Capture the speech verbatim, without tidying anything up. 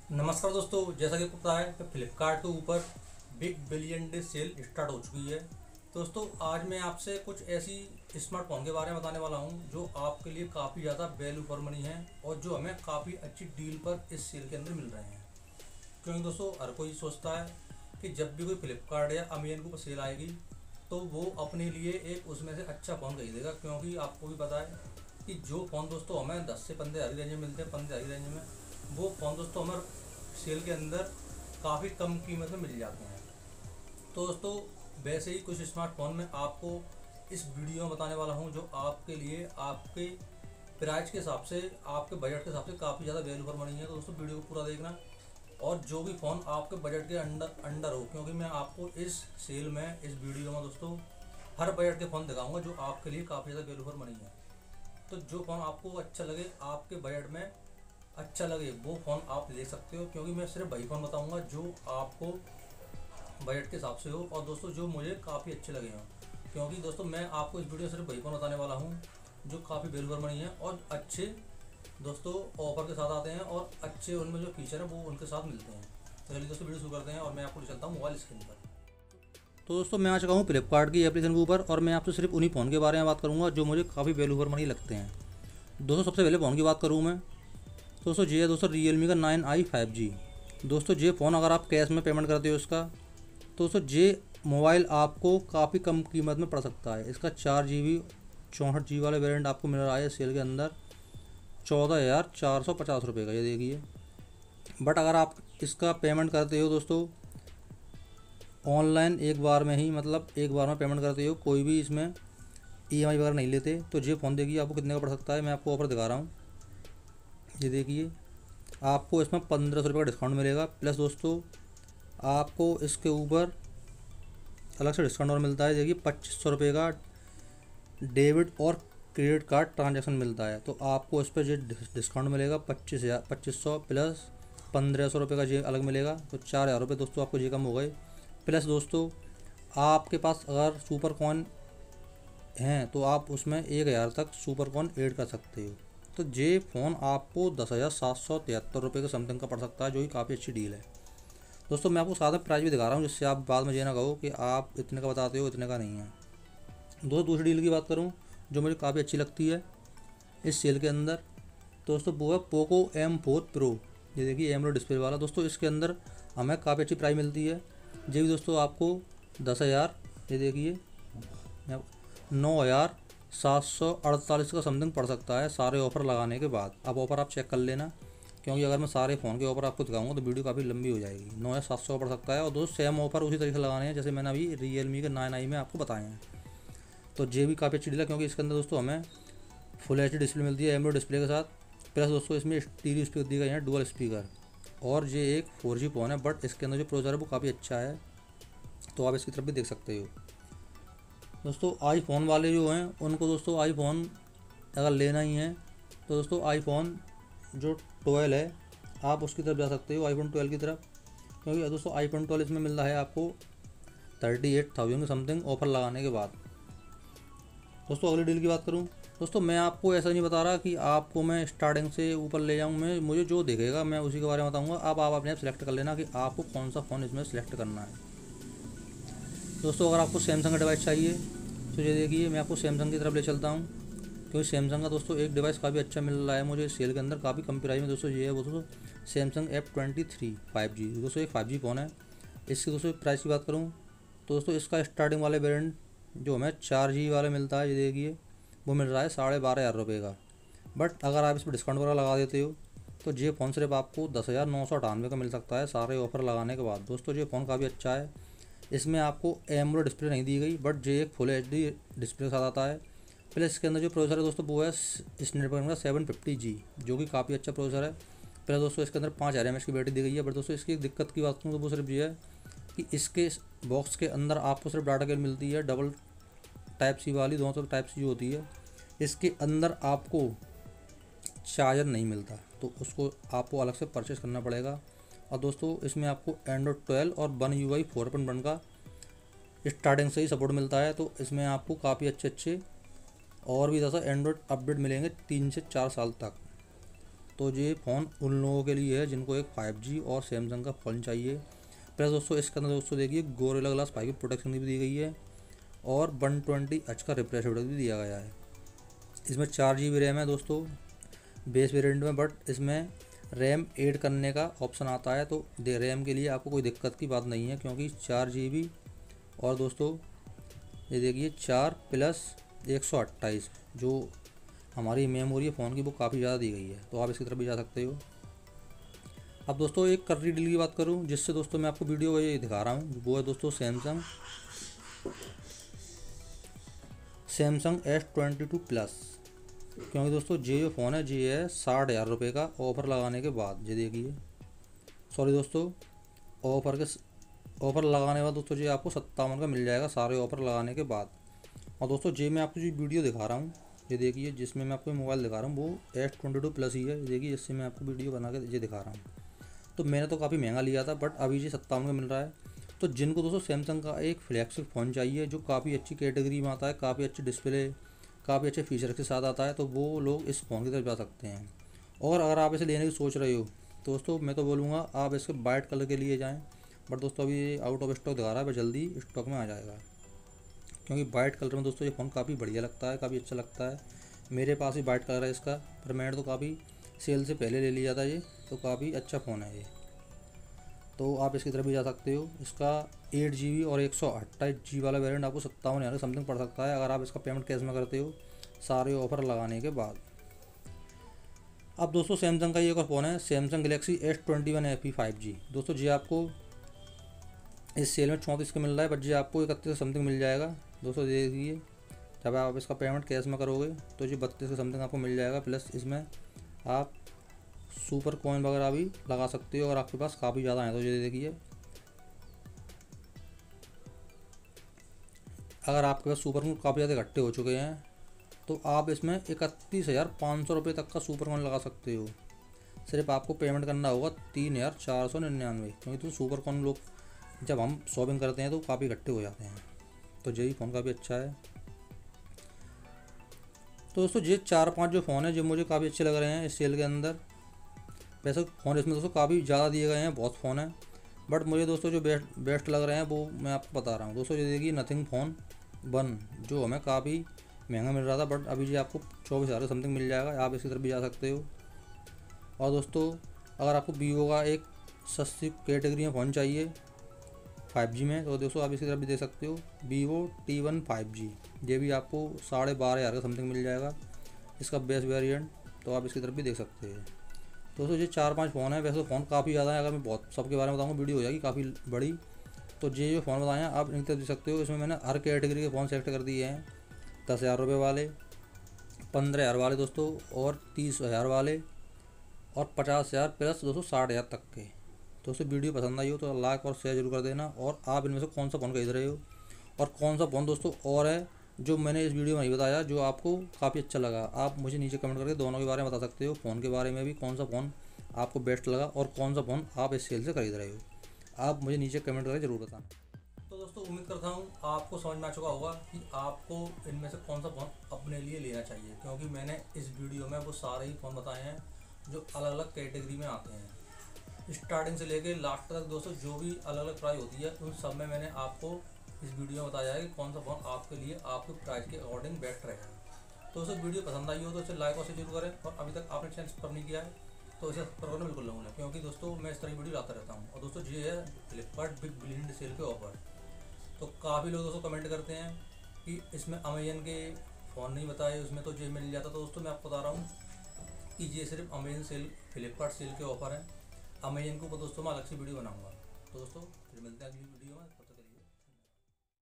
नमस्कार दोस्तों, जैसा कि आपको पता है कि फ्लिपकार्ट के ऊपर big billion day sale start हो चुकी है। दोस्तों, आज मैं आपसे कुछ ऐसी स्मार्टफोन के बारे में बताने वाला हूं जो आपके लिए काफ़ी ज़्यादा वैल्यू फॉर मनी है और जो हमें काफ़ी अच्छी डील पर इस सेल के अंदर मिल रहे हैं। क्योंकि दोस्तों, हर कोई सोचता है कि जब भी कोई फ्लिपकार्ट या अमेजन के ऊपर सेल आएगी तो वो अपने लिए एक उसमें से अच्छा फ़ोन खरीदेगा। क्योंकि आपको भी पता है कि जो फ़ोन दोस्तों हमें दस से पंद्रह हज़ार की रेंज में मिलते हैं, पंद्रह हज़ार की रेंज में, वो फ़ोन दोस्तों हमारे सेल के अंदर काफ़ी कम कीमत में मिल जाते हैं। तो दोस्तों, वैसे ही कुछ स्मार्टफोन में आपको इस वीडियो में बताने वाला हूं जो आपके लिए आपके प्राइस के हिसाब से, आपके बजट के हिसाब से काफ़ी ज़्यादा वैल्यू फॉर मनी है। तो दोस्तों, वीडियो को पूरा देखना और जो भी फ़ोन आपके बजट के अंडर अंडर हो, क्योंकि मैं आपको इस सेल में, इस वीडियो में दोस्तों हर बजट के फ़ोन दिखाऊंगा जो आपके लिए काफ़ी ज़्यादा वैल्यू फॉर मनी है। तो जो फ़ोन आपको अच्छा लगे, आपके बजट में अच्छा लगे, वो फ़ोन आप ले सकते हो। क्योंकि मैं सिर्फ वही फ़ोन बताऊंगा जो आपको बजट के हिसाब से हो और दोस्तों जो मुझे काफ़ी अच्छे लगे हों। क्योंकि दोस्तों, मैं आपको इस वीडियो में सिर्फ वही फ़ोन बताने वाला हूँ जो काफ़ी वैल्यू फॉर मनी है और अच्छे दोस्तों ऑफर के साथ आते हैं और अच्छे उनमें जो फीचर है वो उनके साथ मिलते हैं। तो चलिए दोस्तों, वीडियो शुरू करते हैं और मैं आपको ले चलता हूँ मोबाइल स्क्रीन पर। तो दोस्तों, मैं आ चुका हूँ फ्लिपकार्ट की एप्लीकेशन के ऊपर और मैं आपसे सिर्फ उन्हीं फ़ोन के बारे में बात करूँगा जो मुझे काफ़ी वैल्यू फॉर मनी लगते हैं। दोस्तों, सबसे पहले फ़ोन की बात करूँ मैं, तो दोस्तों ये है दोस्तों रियलमी का नाइन आई फाइव जी। दोस्तों, ये फ़ोन अगर आप कैश में पेमेंट करते हो इसका, तो दोस्तों ये मोबाइल आपको काफ़ी कम कीमत में पड़ सकता है। इसका चार जी बी चौंसठ जी वाला वेरिएंट आपको मिल रहा है सेल के अंदर चौदह हज़ार चार सौ पचास रुपये का, ये देखिए। बट अगर आप इसका पेमेंट करते हो दोस्तों ऑनलाइन, एक बार में ही, मतलब एक बार में पेमेंट करते हो, कोई भी इसमें ई एम आई वगैरह नहीं लेते, तो ये फ़ोन देखिए आपको कितने का पड़ सकता है। मैं आपको ऑफर दिखा रहा हूँ, ये देखिए। आपको इसमें पंद्रह सौ रुपये का डिस्काउंट मिलेगा, प्लस दोस्तों आपको इसके ऊपर अलग से डिस्काउंट और मिलता है। देखिए, पच्चीस सौ रुपये का डेबिट और क्रेडिट कार्ड ट्रांजैक्शन मिलता है, तो आपको इस पर जो डिस्काउंट मिलेगा पच्चीस हज़ार पच्चीस सौ प्लस पंद्रह सौ रुपये का जे अलग मिलेगा, तो चार हज़ार रुपये दोस्तों आपको जे कम हो गए। प्लस दोस्तों, आपके पास अगर सुपर कॉइन हैं तो आप उसमें एक हज़ार तक सुपर कॉइन ऐड कर सकते हो। तो ये फ़ोन आपको दस हज़ार सात सौ तिहत्तर रुपये के समथिंग का पड़ सकता है, जो कि काफ़ी अच्छी डील है। दोस्तों, मैं आपको साथ में प्राइस भी दिखा रहा हूँ जिससे आप बाद में ये ना कहो कि आप इतने का बताते हो, इतने का नहीं है। दोस्तों, दूसरी डील की बात करूँ जो मुझे काफ़ी अच्छी लगती है इस सेल के अंदर, दोस्तों वो है पोको एम फोर प्रो। ये देखिए एमोलेड डिस्प्ले वाला। दोस्तों, इसके अंदर हमें काफ़ी अच्छी प्राइस मिलती है। ये भी दोस्तों आपको दस हज़ार, ये देखिए, नौ हज़ार सात सौ अड़तालीस का समथिंग पड़ सकता है सारे ऑफ़र लगाने के बाद। अब ऑफ़र आप चेक कर लेना, क्योंकि अगर मैं सारे फ़ोन के ऑफ़र आपको दिखाऊंगा तो वीडियो काफ़ी लंबी हो जाएगी। नौ हज़ार सात सौ का पड़ सकता है। और दोस्त सेम ऑफ़र उसी तरीके से लगाने हैं जैसे मैंने अभी रियलमी के नाइन आई में आपको बताए हैं। तो ये भी काफ़ी अच्छी डील है, क्योंकि इसके अंदर दोस्तों हमें फुल एच डी डिस्प्ले मिलती है एमोलेड डिस्प्ले के साथ। प्लस दोस्तों इसमें स्टीरियो स्पीकर दिए गए हैं, डुअल स्पीकर। और ये एक फोर जी फ़ोन है, बट इसके अंदर जो प्रोसेसर है वो काफ़ी अच्छा है, तो आप इसकी तरफ भी देख सकते हो। दोस्तों, आईफोन वाले जो हैं उनको दोस्तों आईफोन अगर लेना ही है तो दोस्तों आईफोन जो ट्वेल्व है आप उसकी तरफ जा सकते हो, आईफोन ट्वेल्व की तरफ। क्योंकि दोस्तों आईफोन ट्वेल्व इसमें मिल रहा है आपको थर्टी एट थाउजेंड के समथिंग ऑफर लगाने के बाद। दोस्तों, अगली डील की बात करूं, दोस्तों मैं आपको ऐसा नहीं बता रहा कि आपको मैं स्टार्टिंग से ऊपर ले जाऊं। मैं मुझे जो देखेगा मैं उसी के बारे में बताऊंगा। अब आप अपने आप सेलेक्ट कर लेना कि आपको कौन सा फ़ोन इसमें सेलेक्ट करना है। दोस्तों, अगर आपको सैमसंग का डिवाइस चाहिए तो ये देखिए मैं आपको सैमसंग की तरफ ले चलता हूँ, क्योंकि सैमसंग का दोस्तों एक डिवाइस काफ़ी अच्छा मिल रहा है मुझे सेल के अंदर काफ़ी कम प्राइस में। दोस्तों ये है वो दोस्तों Samsung F twenty three five G. दोस्तों एक फाइव जी फ़ोन है। इसकी दोस्तों प्राइस की बात करूँ तो दोस्तों इसका स्टार्टिंग वाले वेरिएंट जो हमें चार जी वाला मिलता है, ये देखिए, वो मिल रहा है साढ़े बारह हज़ार रुपये का। बट अगर आप इस पर डिस्काउंट वगैरह लगा देते हो तो ये फ़ोन सिर्फ आपको दस हज़ार नौ सौ अठानवे का मिल सकता है सारे ऑफर लगाने के बाद। दोस्तों, ये फ़ोन काफ़ी अच्छा है। इसमें आपको एमोलेड डिस्प्ले नहीं दी गई, बट ये एक फुल एच डी डिस्प्ले के साथ आता है। प्लस इसके अंदर जो प्रोसेसर है दोस्तों वो है स्नैपड्रैगन का सेवन फिफ्टी जी, जो कि काफ़ी अच्छा प्रोसेसर है। प्लस दोस्तों इसके अंदर पाँच हज़ार एम एच की बैटरी दी गई है। बट दोस्तों इसकी दिक्कत की बात करूँ तो वो सिर्फ ये है कि इसके बॉक्स के अंदर आपको सिर्फ डाटा केबल मिलती है डबल टाइप सी वाली, दोनों तरफ टाइप सी जो होती है। इसके अंदर आपको चार्जर नहीं मिलता, तो उसको आपको अलग से परचेज़ करना पड़ेगा। और दोस्तों इसमें आपको एंड्रॉयड ट्वेल्व और one U I four point one का स्टार्टिंग से ही सपोर्ट मिलता है। तो इसमें आपको काफ़ी अच्छे अच्छे और भी ज़्यादा एंड्रॉयड अपडेट मिलेंगे तीन से चार साल तक। तो ये फ़ोन उन लोगों के लिए है जिनको एक फाइव जी और सैमसंग का फ़ोन चाहिए। प्लस दोस्तों इसके अंदर दोस्तों देखिए गोरिल्ला ग्लास फाइव की प्रोटेक्शन भी दी गई है और वन ट्वेंटी एच का रिफ्रेश रेट भी दिया गया है। इसमें चार जी बी रैम है दोस्तों बेस वेरिएंट में, बट इसमें रैम ऐड करने का ऑप्शन आता है, तो दे रैम के लिए आपको कोई दिक्कत की बात नहीं है, क्योंकि चार जी बी और दोस्तों ये देखिए चार प्लस एक सौ अट्ठाईस जो हमारी मेमोरी है फ़ोन की वो काफ़ी ज़्यादा दी गई है, तो आप इसकी तरफ भी जा सकते हो। अब दोस्तों एक कर्री डील की बात करूं जिससे दोस्तों मैं आपको वीडियो को ये दिखा रहा हूं, वो है दोस्तों Samsung Samsung S twenty two plus. क्योंकि दोस्तों ये जो फ़ोन है ये है साठ हज़ार रुपये का ऑफ़र लगाने के बाद। ये देखिए सॉरी दोस्तों ऑफ़र के ऑफ़र लगाने के बाद दोस्तों ये आपको सत्तावन का मिल जाएगा सारे ऑफ़र लगाने के बाद। और दोस्तों ये मैं आपको जो वीडियो दिखा रहा हूँ ये देखिए जिसमें मैं आपको मोबाइल दिखा रहा हूँ वो एस ट्वेंटी टू प्लस ही है। ये देखिए जिससे मैं आपको वीडियो बना के ये दिखा रहा हूँ। तो मैंने तो काफ़ी महंगा लिया था बट अभी ये सत्तावन का मिल रहा है। तो जिनको दोस्तों सैमसंग का एक फ्लैगशिप फ़ोन चाहिए जो काफ़ी अच्छी कैटेगरी में आता है, काफ़ी अच्छी डिस्प्ले, काफ़ी अच्छे फीचर के साथ आता है, तो वो लोग इस फ़ोन की तरफ जा सकते हैं। और अगर आप इसे लेने की सोच रहे हो तो दोस्तों मैं तो बोलूँगा आप इसके वाइट कलर के लिए जाएँ, बट दोस्तों अभी आउट ऑफ स्टॉक दिखा रहा है, पर जल्दी स्टॉक में आ जाएगा। क्योंकि वाइट कलर में दोस्तों ये फ़ोन काफ़ी बढ़िया लगता है, काफ़ी अच्छा लगता है। मेरे पास ही वाइट कलर है इसका, पर मैंने तो काफ़ी सेल से पहले ले लिया था ये, तो काफ़ी अच्छा फ़ोन है ये, तो आप इसकी तरफ भी जा सकते हो। इसका एट जी बी और एक सौ अट्ठाईस जी वाला वेरिएंट आपको सत्तावन हज़ार समथिंग पड़ सकता है अगर आप इसका पेमेंट कैश में करते हो सारे ऑफ़र लगाने के बाद। अब दोस्तों सैमसंग का ये एक और फ़ोन है Samsung Galaxy S twenty one F E five G. दोस्तों जी आपको इस सेल में चौंतीस का मिल रहा है, बट जी आपको इकतीस का समथिंग मिल जाएगा। दोस्तों देखिए जब आप इसका पेमेंट कैश में करोगे तो जी बत्तीस का समथिंग आपको मिल जाएगा। प्लस इसमें आप सुपर कॉइन वगैरह भी लगा सकते हो अगर आपके पास काफ़ी ज़्यादा है तो। ये देखिए अगर आपके पास सुपर कॉइन काफ़ी ज़्यादा इकट्ठे हो चुके हैं तो आप इसमें इकतीस हज़ार पाँच सौ रुपये तक का सुपर कॉइन लगा सकते हो। सिर्फ आपको पेमेंट करना होगा तीन हज़ार चार सौ निन्यानवे, क्योंकि तो सुपर कॉइन लोग जब हम शॉपिंग करते हैं तो काफ़ी इकट्ठे हो जाते हैं। तो यही फ़ोन काफ़ी अच्छा है। तो दोस्तों ये चार पांच जो फ़ोन है जो मुझे काफ़ी अच्छे लग रहे हैं इस सेल के अंदर। वैसे फ़ोन इसमें दोस्तों काफ़ी ज़्यादा दिए गए हैं, बहुत फ़ोन है, बट मुझे दोस्तों जो बेस्ट बेस्ट लग रहे हैं वो मैं आपको बता रहा हूँ। दोस्तों ये देखिए नथिंग फ़ोन वन जो हमें काफ़ी महंगा मिल रहा था, बट अभी ये आपको चौबीस हज़ार समथिंग मिल जाएगा, आप इसकी तरफ भी जा सकते हो। और दोस्तों अगर आपको वीवो का एक सस्ती कैटेगरी में फ़ोन चाहिए फाइव जी में तो दोस्तों आप इसकी तरफ भी दे सकते हो Vivo T one five G. ये भी आपको साढ़े बारह हज़ार का समथिंग मिल जाएगा इसका बेस्ट वेरिएंट, तो आप इसकी तरफ भी देख सकते हैं। दोस्तों ये चार पांच फ़ोन है, वैसे फ़ोन काफ़ी ज़्यादा है, अगर मैं बहुत सबके बारे में बताऊँगा वीडियो हो जाएगी काफ़ी बड़ी। तो ये जो फ़ोन बताए हैं आप इनकी तरफ दे सकते हो। इसमें मैंने हर कैटेगरी के फ़ोन सेलेक्ट कर दिए हैं, दस हज़ार रुपये वाले, पंद्रह हज़ार वाले दोस्तों, और तीस हज़ार वाले, और पचास हज़ार प्लस दोस्तों साठ हज़ार तक के। दोस्तों वीडियो पसंद आई हो तो लाइक और शेयर जरूर कर देना। और आप इनमें से कौन सा फ़ोन खरीद रहे हो और कौन सा फ़ोन दोस्तों और है जो मैंने इस वीडियो में नहीं बताया जो आपको काफ़ी अच्छा लगा, आप मुझे नीचे कमेंट करके दोनों के बारे में बता सकते हो। फ़ोन के बारे में भी कौन सा फ़ोन आपको बेस्ट लगा और कौन सा फ़ोन आप इस सेल से खरीद रहे हो, आप मुझे नीचे कमेंट करके ज़रूर बताना। तो दोस्तों उम्मीद करता हूँ आपको समझ में आ चुका होगा कि आपको इनमें से कौन सा फ़ोन अपने लिए लेना चाहिए, क्योंकि मैंने इस वीडियो में वो सारे ही फ़ोन बताए हैं जो अलग अलग कैटेगरी में आते हैं, स्टार्टिंग से लेके लास्ट तक। दोस्तों जो भी अलग अलग प्राइस होती है उन सब में मैंने आपको इस वीडियो में बताया है कि कौन सा फ़ोन आपके लिए आपके प्राइस के अकॉर्डिंग बेस्ट रहेगा। तो दोस्तों वीडियो पसंद आई हो तो इसे लाइक और शेयर जरूर करें, और अभी तक आपने चैनल सब्सक्राइब नहीं किया है तो इसे सब्सक्राइब करना बिल्कुल ना भूलें, क्योंकि दोस्तों मैं इस तरह की वीडियो लाता रहता हूँ। और दोस्तों ये है फ्लिपकार्ट बिग बिलियन सेल के ऑफर। तो काफ़ी लोग दोस्तों कमेंट करते हैं कि इसमें अमेजन के फ़ोन नहीं बताए, उसमें तो ये मिल जाता। तो दोस्तों मैं आपको बता रहा हूँ कि ये सिर्फ अमेजन सेल फ्लिपकार्ट सेल के ऑफर है। अमेजन के ऊपर दोस्तों मैं अलग से वीडियो बनाऊंगा। तो दोस्तों फिर मिलते हैं अगली वीडियो में।